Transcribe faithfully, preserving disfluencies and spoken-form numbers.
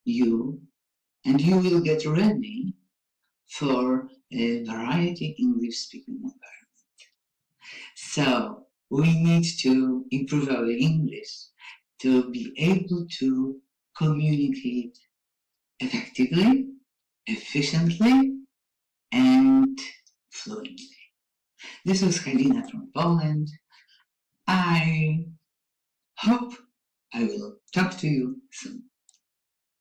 you, and you will get ready for a variety English-speaking environment. So we need to improve our English to be able to communicate effectively, efficiently, and fluently. This was Halina from Poland. I hope I will talk to you soon.